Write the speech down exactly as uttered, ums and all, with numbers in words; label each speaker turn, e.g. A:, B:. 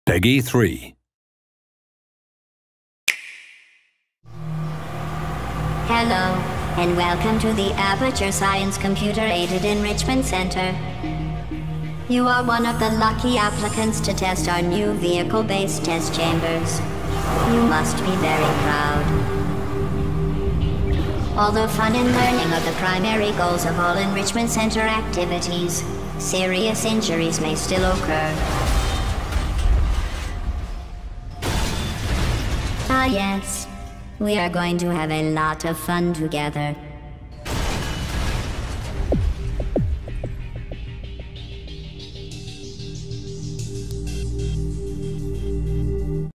A: Peggy three.
B: Hello, and welcome to the Aperture Science Computer-Aided Enrichment Center. You are one of the lucky applicants to test our new vehicle-based test chambers. You must be very proud. Although fun and learning are the primary goals of all Enrichment Center activities, serious injuries may still occur. Ah yes, we are going to have a lot of fun together.